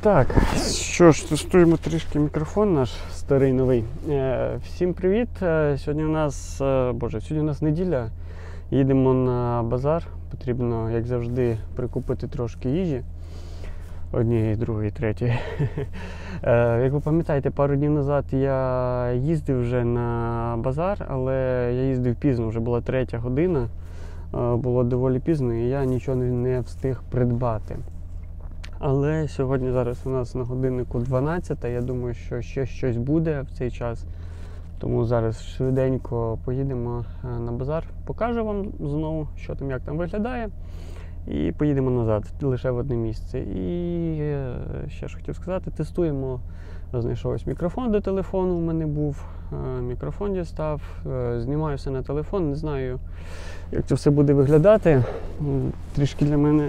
Так, що ж, тестуємо трішки мікрофон наш старий новий. Всім привіт! Сьогодні у нас неділя. Їдемо на базар. Потрібно, як завжди, прикупити трошки їжі. Однієї, другої, третьої. Як ви пам'ятаєте, пару днів назад я їздив вже на базар, але я їздив пізно, вже була 3 година. Було доволі пізно і я нічого не встиг придбати. Але сьогодні зараз у нас на годиннику 12, я думаю, що ще щось буде в цей час. Тому зараз швиденько поїдемо на базар, покажу вам знову, що там, як там виглядає. І поїдемо назад, лише в одне місце. І ще ж хотів сказати, тестуємо. Знайшов ось мікрофон до телефону, у мене був, мікрофон дістав, знімаю все на телефон, не знаю, як це все буде виглядати. Трішки для мене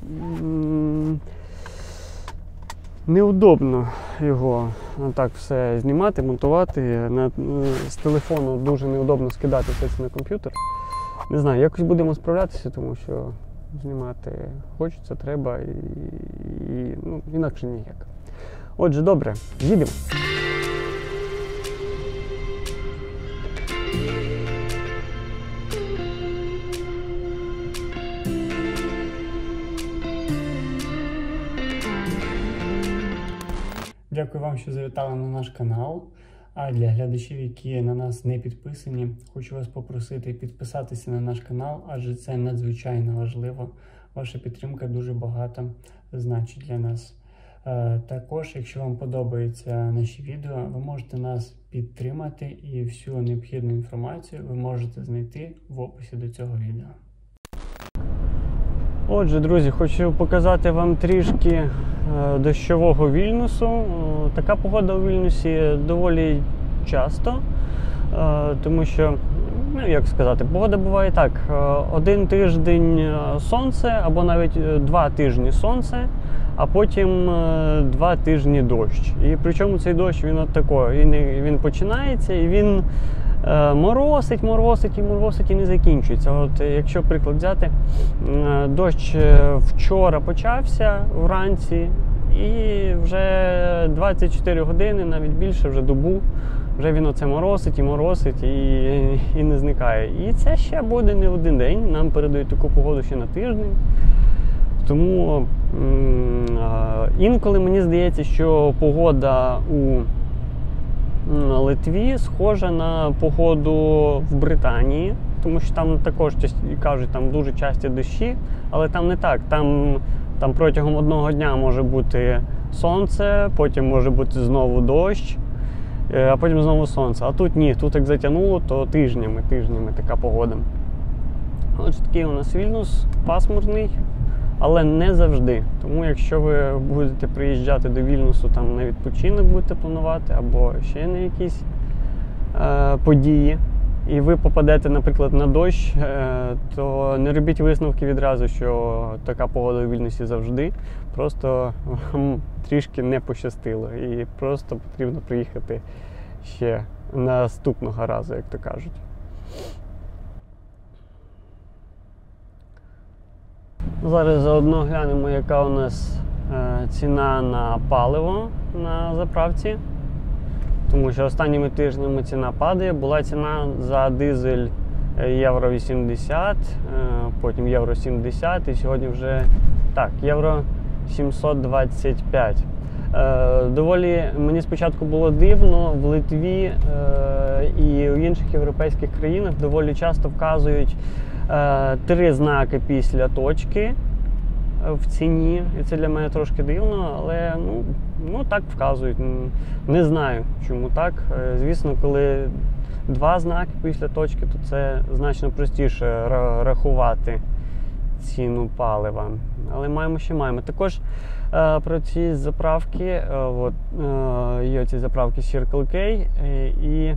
неудобно його так все знімати, монтувати. З телефону дуже неудобно скидати все це на комп'ютер. Не знаю, якось будемо справлятися, тому що знімати хочеться, треба і інакше ніяк. Отже, добре, їдемо. Дякую вам, що завітали на наш канал. А для глядачів, які на нас не підписані, хочу вас попросити підписатися на наш канал, адже це надзвичайно важливо. Ваша підтримка дуже багато значить для нас. Також, якщо вам подобаються наші відео, ви можете нас підтримати і всю необхідну інформацію ви можете знайти в описі до цього відео. Отже, друзі, хочу показати вам трішки дощового Вільнюсу. Така погода у Вільнюсі доволі часто, тому що, як сказати, погода буває так, один тиждень сонце, або навіть 2 тижні сонце, а потім 2 тижні дощ. І причому цей дощ, він от такий, він починається і він моросить і не закінчується. От якщо приклад взяти, дощ вчора почався вранці і вже 24 години, навіть більше, вже добу, вже він оце моросить і не зникає. І це ще буде не один день, нам передають таку погоду ще на тиждень. Тому інколи мені здається, що погода у Литві схожа на погоду в Британії, тому що там також, кажуть, там дуже часті дощі, але там не так. Там протягом одного дня може бути сонце, потім може бути знову дощ, а потім знову сонце. А тут ні, тут як затягнуло, то тижнями така погода. Ось такий у нас Вільнюс, пасмурний, але не завжди. Тому якщо ви будете приїжджати до Вільнюсу, там на відпочинок будете планувати, або ще на якісь події, і ви попадете, наприклад, на дощ, то не робіть висновки відразу, що така погода у Вільнюсі завжди. Просто вам трішки не пощастило. І просто потрібно приїхати ще наступного разу, як то кажуть. Зараз заодно глянемо, яка у нас ціна на паливо на заправці. Тому що останніми тижнями ціна падає. Була ціна за дизель євро 80, потім євро 70 і сьогодні вже євро 725. Доволі мені спочатку було дивно, в Литві і в інших європейських країнах доволі часто вказують 3 знаки після точки в ціні. І це для мене трошки дивно, але так вказують. Не знаю, чому так. Звісно, коли 2 знаки після точки, то це значно простіше рахувати ціну палива. Але маємо. Також про ці заправки, є ці заправки Circle K, і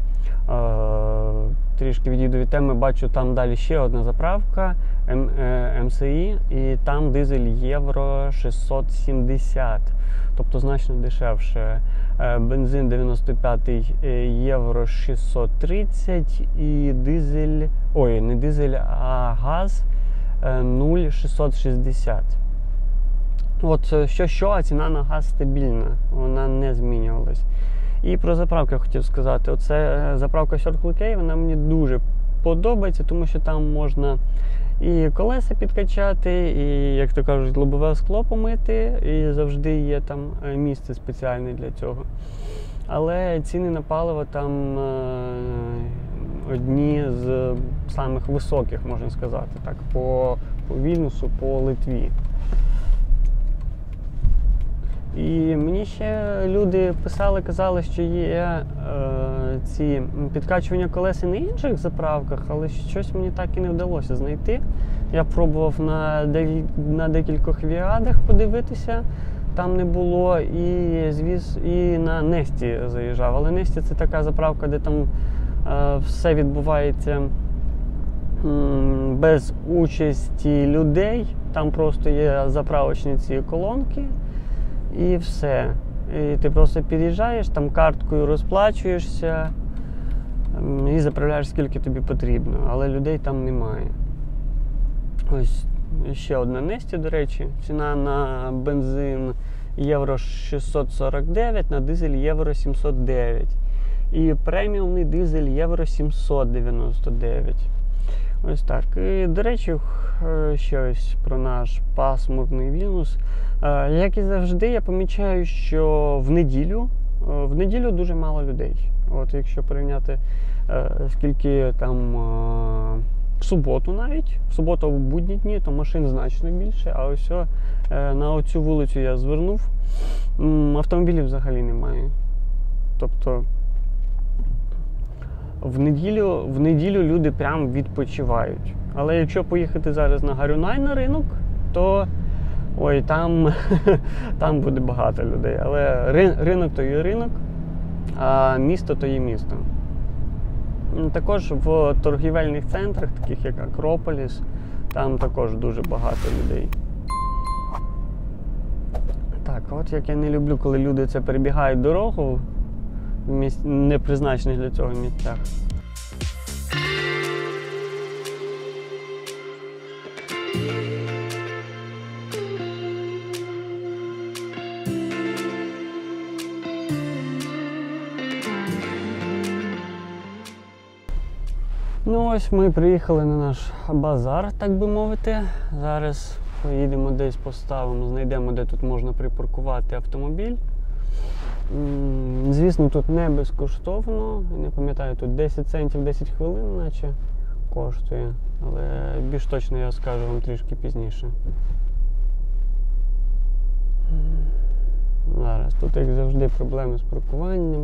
трішки відійду від теми, бачу там далі ще одна заправка МСІ, і там дизель євро 670, тобто значно дешевше. Бензин 95 євро 630 і дизель, не дизель, а газ 0,660. От що, а ціна на газ стабільна, вона не змінювалась. І про заправки я хотів сказати. Оце заправка Circle K, вона мені дуже подобається, тому що там можна і колеса підкачати, і, як то кажуть, лобове скло помити, і завжди є там місце спеціальне для цього. Але ціни на паливо там одні з самих високих, можна сказати, так, по Вільнюсу, по Литві. І мені ще люди писали, казали, що є ці підкачування колес і на інших заправках, але щось мені так і не вдалося знайти. Я пробував на декількох віадах подивитися, там не було, і на Несті заїжджав. Але Несті — це така заправка, де там все відбувається без участі людей, там просто є заправочні ці колонки. І все. І ти просто під'їжджаєш, там карткою розплачуєшся і заправляєш скільки тобі потрібно, але людей там немає. Ось ще одна Несті, до речі, ціна на бензин євро 649, на дизель євро 709. І преміумний дизель євро 799. Ось так. І, до речі, щось про наш пасмурний Вільнюс. Як і завжди, я помічаю, що в неділю дуже мало людей. От якщо порівняти, скільки там в суботу навіть, в суботу в будні дні, то машин значно більше, а ось на оцю вулицю я звернув, автомобілів взагалі немає. Тобто в неділю люди прям відпочивають. Але якщо поїхати зараз на Гарюнай на ринок, то там буде багато людей. Але ринок то є ринок, а місто то є місто. Також в торгівельних центрах, таких як Акрополіс, там також дуже багато людей. Так, от як я не люблю, коли люди це перебігають дорогу в непризначених для цього місцях. Ну ось ми приїхали на наш базар, так би мовити. Зараз поїдемо десь, поставимо, знайдемо, де тут можна припаркувати автомобіль. Звісно, тут не безкоштовно, не пам'ятаю, тут 10 центів 10 хвилин наче коштує, але більш точно я скажу вам трішки пізніше. Зараз, тут як завжди проблеми з паркуванням.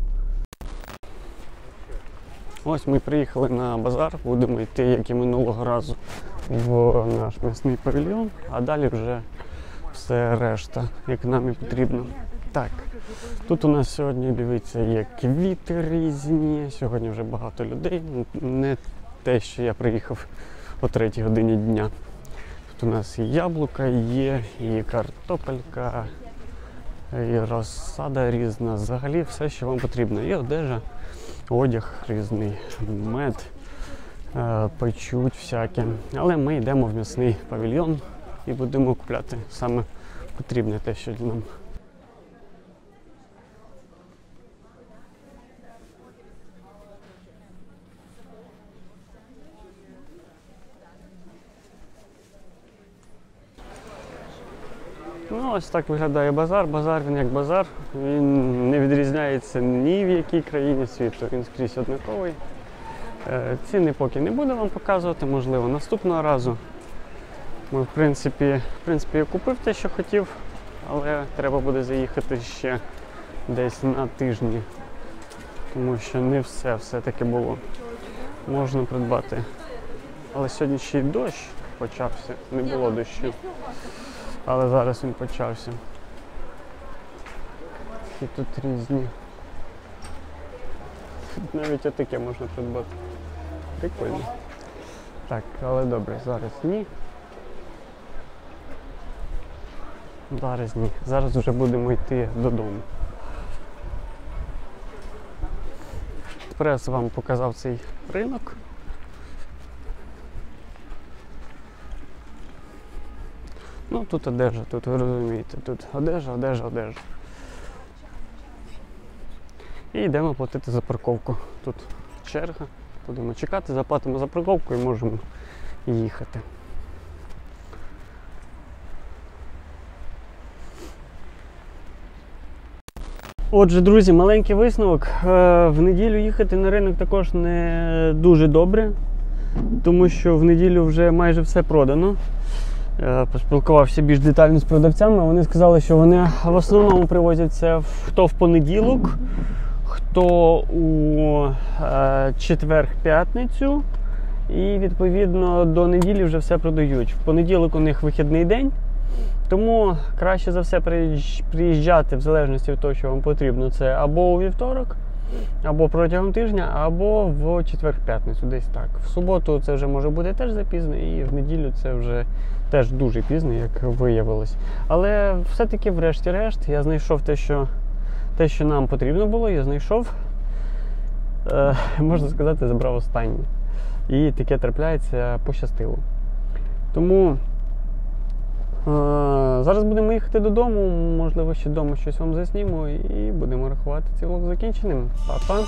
Ось ми приїхали на базар, будемо йти, як і минулого разу, в наш м'ясний павільйон, а далі вже все решта, як нам і потрібно. Так, тут у нас сьогодні, дивіться, є квіти різні, сьогодні вже багато людей, не те, що я приїхав о 3 годині дня. Тут у нас і яблука є, і картопелька, і розсада різна, взагалі все, що вам потрібно. І одежа, одяг різний, мед, печуть всяке. Але ми йдемо в м'ясний павільйон і будемо купляти саме потрібне те, що нам. Ну, ось так виглядає базар. Базар, він як базар. Він не відрізняється ні в якій країні світу. Він скрізь однаковий. Ціни поки не буду вам показувати, можливо, наступного разу. Ми, в принципі, я купив те, що хотів, але треба буде заїхати ще десь на тижні. Тому що не все-таки було. Можна придбати. Але сьогодні ще й дощ почався, не було дощу. Але зараз він почався. І тут різні. Тут навіть отаке можна придбати. Прикольно. Так, але добре, зараз ні. Зараз ні. Зараз вже будемо йти додому. Тепер я вам показав цей ринок. Ну тут одежа, тут ви розумієте, тут одежа, одежа, одежа. І йдемо платити за парковку. Тут черга, будемо чекати, заплатимо за парковку і можемо їхати. Отже, друзі, маленький висновок. В неділю їхати на ринок також не дуже добре, тому що в неділю вже майже все продано. Поспілкувався більш детально з продавцями, вони сказали, що вони в основному привозять це хто в понеділок, хто у четвер-п'ятницю, і відповідно до неділі вже все продають. В понеділок у них вихідний день, тому краще за все приїжджати в залежності від того, що вам потрібно. Це або у вівторок, або протягом тижня, або в четвер-п'ятницю, десь так. В суботу це вже може бути теж запізно, і в неділю це вже теж дуже пізно, як виявилось. Але все-таки врешті-решт я знайшов те, що нам потрібно було, я знайшов, можна сказати, забрав останнє. І таке трапляється, пощастило. Тому зараз будемо їхати додому, можливо, ще вдома щось вам засніму і будемо рахувати цей влог закінченим. Па-па!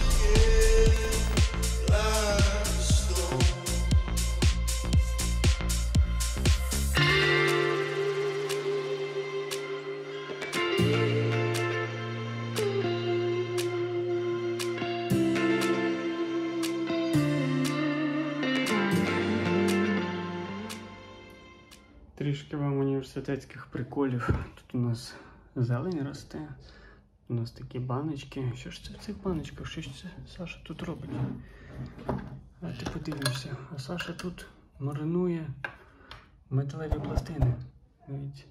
Трішки вам університетських приколів. Тут у нас зелень росте, у нас такі баночки. Що ж це в цих баночках? Що ж це Саша тут робить? А ти подивишся, а Саша тут маринує металеві пластини. Дивіться.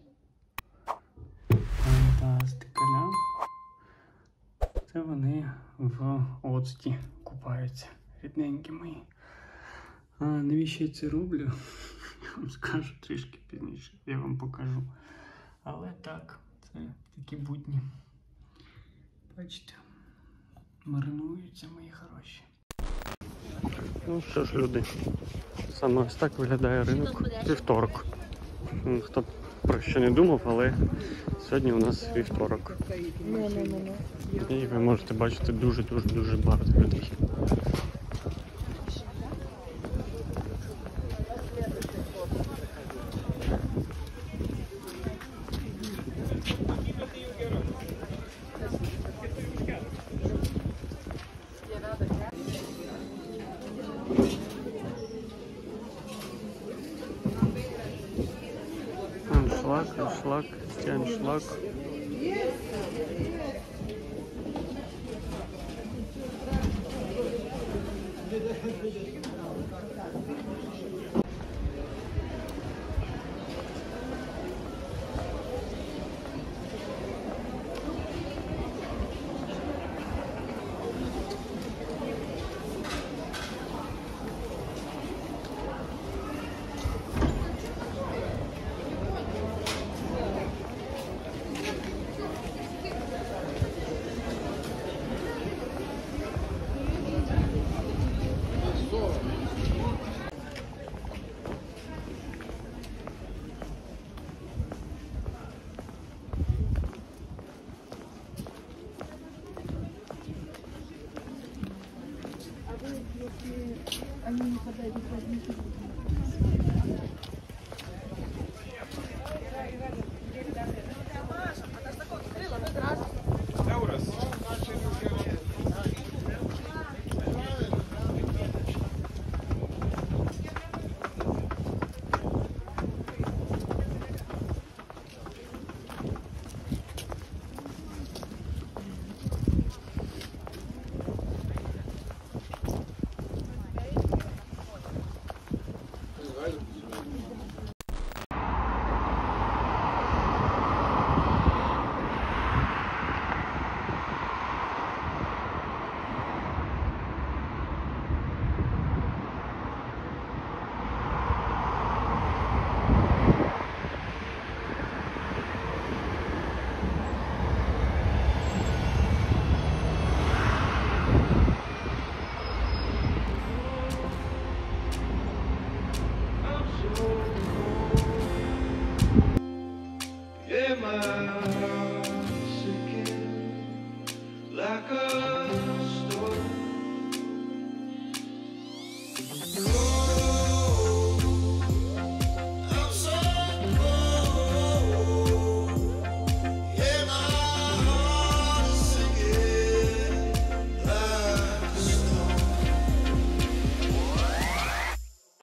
Фантастика, да? Це вони в оцті купаються, рідненькі мої. А навіщо я це роблю? Я вам скажу трішки пізніше, я вам покажу. Але так, це такі будні. Бачите, маринуються мої хороші. Ну що ж, люди, саме ось так виглядає ринок вівторок. Хто про що не думав, але сьогодні у нас вівторок. І ви можете бачити дуже багато людей. Аншлаг, аншлаг. Они не подойдут возьмите.